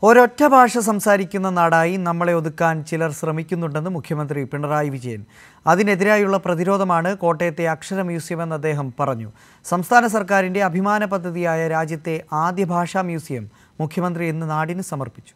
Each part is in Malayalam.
ഒരൊറ്റ ഭാഷ സംസാരിക്കുന്ന നാടായി നമ്മളെ ഒതുക്കാൻ ചിലർ ശ്രമിക്കുന്നുണ്ടെന്ന് മുഖ്യമന്ത്രി പിണറായി വിജയൻ. അതിനെതിരായുള്ള പ്രതിരോധമാണ് കോട്ടയത്തെ അക്ഷര മ്യൂസിയമെന്ന് അദ്ദേഹം പറഞ്ഞു. സംസ്ഥാന സർക്കാരിൻ്റെ അഭിമാന പദ്ധതിയായ രാജ്യത്തെ ആദ്യ ഭാഷാ മ്യൂസിയം മുഖ്യമന്ത്രി ഇന്ന് നാടിന് സമർപ്പിച്ചു.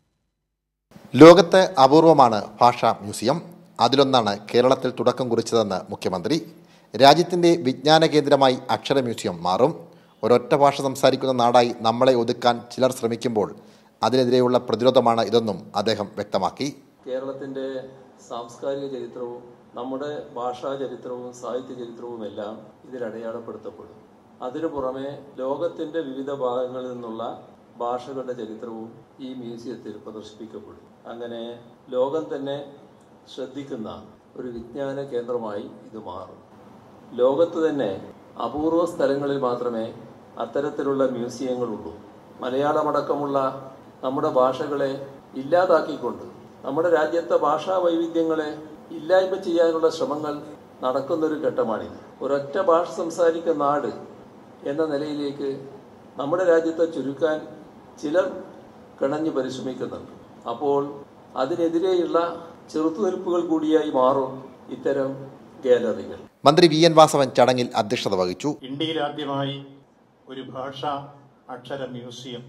ലോകത്തെ അപൂർവമാണ് ഭാഷാ മ്യൂസിയം. അതിലൊന്നാണ് കേരളത്തിൽ തുടക്കം കുറിച്ചതെന്ന് മുഖ്യമന്ത്രി. രാജ്യത്തിൻ്റെ വിജ്ഞാന കേന്ദ്രമായി അക്ഷര മ്യൂസിയം മാറും. ഒരൊറ്റ ഭാഷ സംസാരിക്കുന്ന നാടായി നമ്മളെ ഒതുക്കാൻ ചിലർ ശ്രമിക്കുമ്പോൾ അതിനെതിരെയുള്ള പ്രതിരോധമാണ് ഇതെന്നും അദ്ദേഹം വ്യക്തമാക്കി. കേരളത്തിൻ്റെ സാംസ്കാരിക ചരിത്രവും നമ്മുടെ ഭാഷാ ചരിത്രവും സാഹിത്യ ചരിത്രവും എല്ലാം ഇതിൽ അടയാളപ്പെടുത്തപ്പെടും. അതിനു പുറമെ ലോകത്തിൻ്റെ വിവിധ ഭാഗങ്ങളിൽ നിന്നുള്ള ഭാഷകളുടെ ചരിത്രവും ഈ മ്യൂസിയത്തിൽ പ്രദർശിപ്പിക്കപ്പെടും. അങ്ങനെ ലോകം തന്നെ ശ്രദ്ധിക്കുന്ന ഒരു വിജ്ഞാന കേന്ദ്രമായി ഇത് മാറും. ലോകത്ത് തന്നെ അപൂർവ സ്ഥലങ്ങളിൽ മാത്രമേ അത്തരത്തിലുള്ള മ്യൂസിയങ്ങളുള്ളൂ. മലയാളമടക്കമുള്ള നമ്മുടെ ഭാഷകളെ ഇല്ലാതാക്കിക്കൊണ്ട് നമ്മുടെ രാജ്യത്തെ ഭാഷാ വൈവിധ്യങ്ങളെ ഇല്ലായ്മ ചെയ്യാനുള്ള ശ്രമങ്ങൾ നടക്കുന്നൊരു ഘട്ടമാണിത്. ഒരൊറ്റ ഭാഷ സംസാരിക്കുന്ന നാട് എന്ന നിലയിലേക്ക് നമ്മുടെ രാജ്യത്തെ ചുരുക്കാൻ ചിലർ കിണഞ്ഞു പരിശ്രമിക്കുന്നുണ്ട്. അപ്പോൾ അതിനെതിരെയുള്ള ചെറുത്തുനിൽപ്പുകൾ കൂടിയായി മാറും ഇത്തരം ഗാലറികൾ. മന്ത്രി വി.എൻ. വാസവൻ ചടങ്ങിൽ അധ്യക്ഷത വഹിച്ചു. ഇന്ത്യയിൽ ആദ്യമായി ഒരു ഭാഷാ അക്ഷര മ്യൂസിയം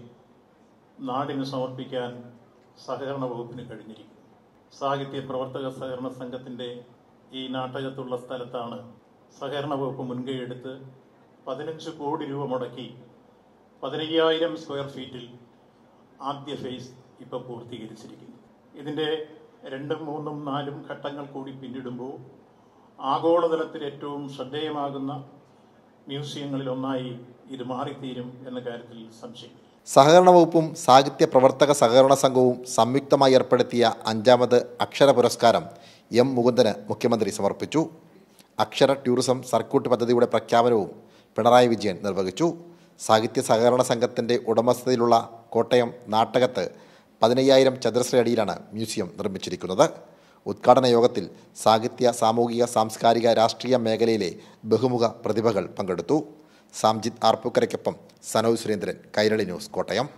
നാടിന് സമർപ്പിക്കാൻ സഹകരണ വകുപ്പിന് കഴിഞ്ഞിരിക്കുന്നു. സാഹിത്യ പ്രവർത്തക സഹകരണ സംഘത്തിൻ്റെ ഈ നാട്ടകത്തുള്ള സ്ഥലത്താണ് സഹകരണ വകുപ്പ് മുൻകൈയെടുത്ത് 15 കോടി രൂപ മുടക്കി 15,000 സ്ക്വയർ ഫീറ്റിൽ ആദ്യ ഫേസ് ഇപ്പോൾ പൂർത്തീകരിച്ചിരിക്കുന്നു. ഇതിൻ്റെ 2, 3, 4 ഘട്ടങ്ങൾ കൂടി പിന്നിടുമ്പോൾ ആഗോളതലത്തിൽ ഏറ്റവും ശ്രദ്ധേയമാകുന്ന മ്യൂസിയങ്ങളിൽ ഒന്നായി ഇത് മാറിത്തീരും എന്ന കാര്യത്തിൽ സംശയമില്ല. സഹകരണ വകുപ്പും സാഹിത്യ പ്രവർത്തക സഹകരണ സംഘവും സംയുക്തമായി ഏർപ്പെടുത്തിയ 5ാമത് അക്ഷര പുരസ്കാരം എം മുകുന്ദന് മുഖ്യമന്ത്രി സമർപ്പിച്ചു. അക്ഷര ടൂറിസം സർക്യൂട്ട് പദ്ധതിയുടെ പ്രഖ്യാപനവും പിണറായി വിജയൻ നിർവഹിച്ചു. സാഹിത്യ സഹകരണ സംഘത്തിൻ്റെ ഉടമസ്ഥതയിലുള്ള കോട്ടയം നാട്ടകത്ത് 15,000 ചതുരശ്ര അടിയിലാണ് മ്യൂസിയം നിർമ്മിച്ചിരിക്കുന്നത്. ഉദ്ഘാടന യോഗത്തിൽ സാഹിത്യ, സാമൂഹിക, സാംസ്കാരിക, രാഷ്ട്രീയ മേഖലയിലെ ബഹുമുഖ പ്രതിഭകൾ പങ്കെടുത്തു. സാംജിത് ആർപ്പൂക്കരയ്ക്കൊപ്പം സനോജ് സുരേന്ദ്രൻ, കൈരളി ന്യൂസ്, കോട്ടയം.